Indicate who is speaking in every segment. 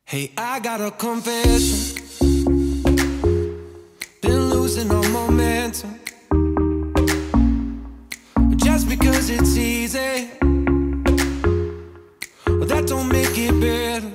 Speaker 1: Hey, I got a confession. Been losing all momentum. Just because it's easy, well, that don't make it better.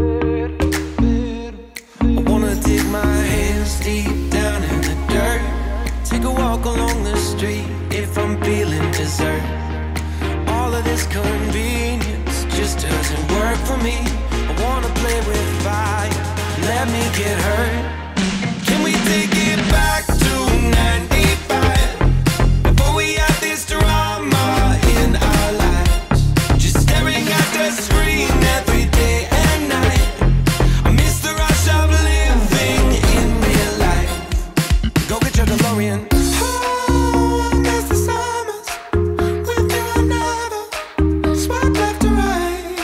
Speaker 1: I wanna dig my hands deep down in the dirt, take a walk along the street if I'm feeling dessert. All of this convenience just doesn't work for me. I wanna play with fire, let me get hurt. Can we take it back to 95? Before we had this drama in our lives, just staring at the screen every day and night. I miss the rush of living in real life. Go get your DeLorean. Oh, I miss the summers with you and never swipe left to right.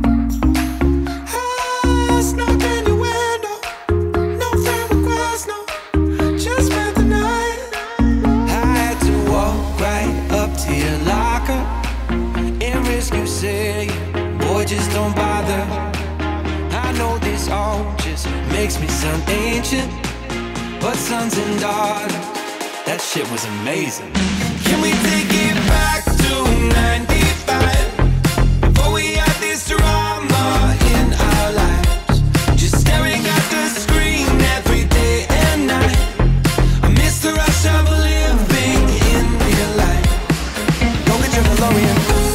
Speaker 1: I snuck in your window, no friend request, no, just spent the night. I had to walk right up to your locker and risk you saying, boy, just don't bother. I know this all just makes me sound ancient, but sons and daughters, that shit was amazing. Can we take it back to 95? Before we had this drama in our lives, just staring at the screen every day and night. I miss the rush of living in real life. Go get your DeLorean.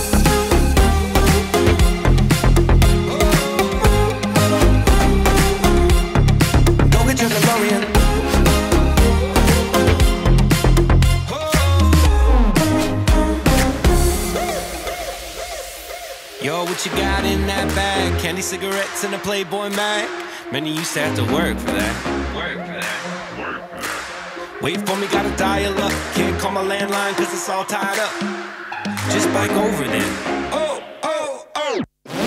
Speaker 1: Go get your DeLorean. Yo, what you got in that bag? Candy, cigarettes, and a Playboy mag? Man, you used to have to work for that. Wait for me, gotta dial up. Can't call my landline cause it's all tied up. Just bike over then. Oh, oh, oh.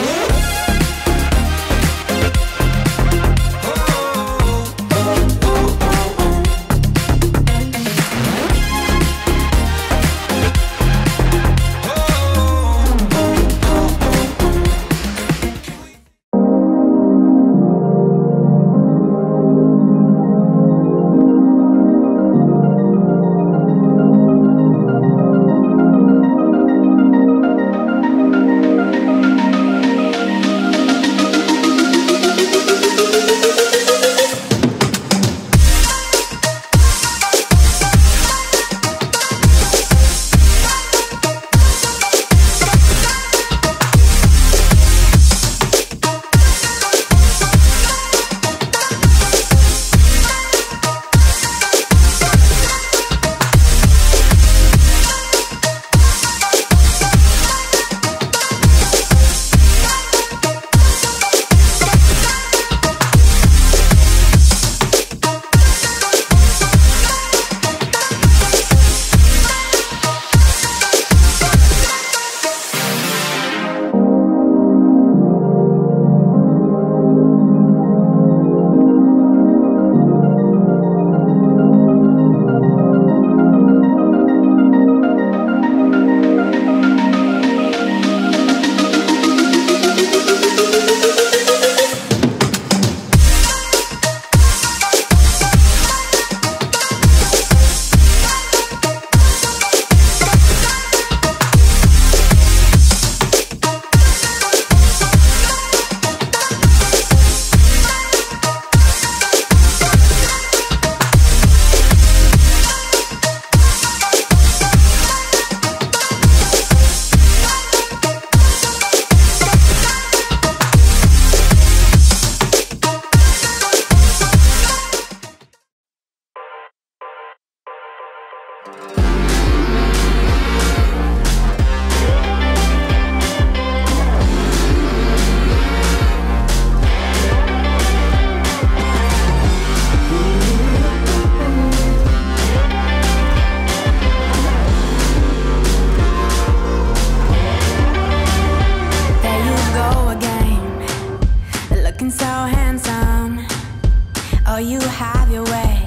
Speaker 2: Oh, you have your way,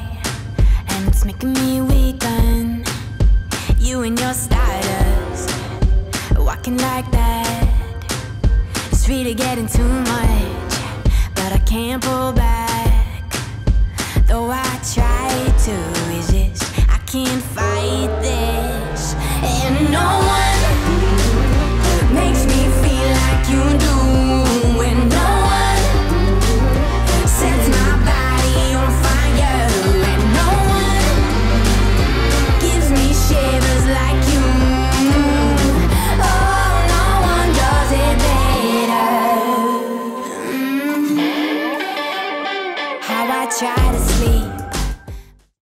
Speaker 2: and it's making me weaken. You and your stardust, walking like that. It's really getting too much, but I can't pull back. Though I try to resist, I can't fight this. And no one